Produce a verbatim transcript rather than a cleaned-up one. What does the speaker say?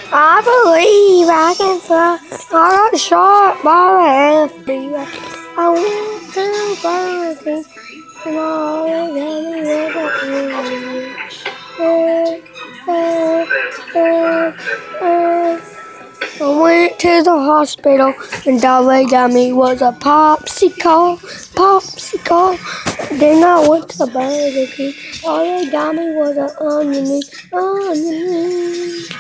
I believe I can fly. I got shot by the F B I. I went to Burger King and all they got me was a hey, hey, hey, hey. I went to the hospital and all they got me was a popsicle, popsicle. Then I went to Burger King. All they got me was an onion ring, onion ring.